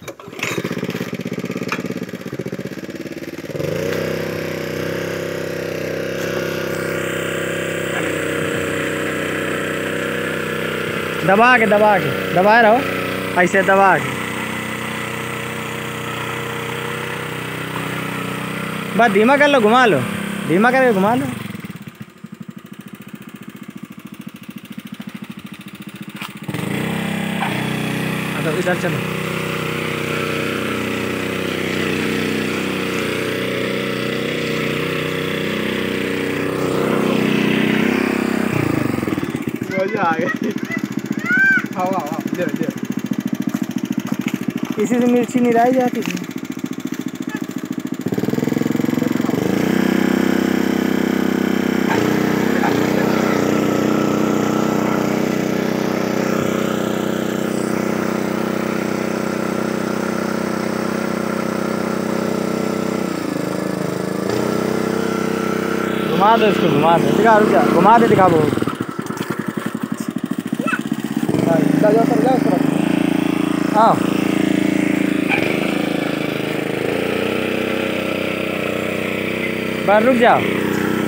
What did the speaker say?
दबाए रहो, ऐसे दबा के बस धीमा कर लो, घुमा लो, धीमा करके घुमा लो। तो इधर चलो। मजा आ गया। हाँ दे दे। इसी से मिर्ची निराई जाती थी। घुमा दो इसको, घुमा दो, दिखा, रुक जा, घुमा दे, दिखा वो। हाँ बस रुक जाओ।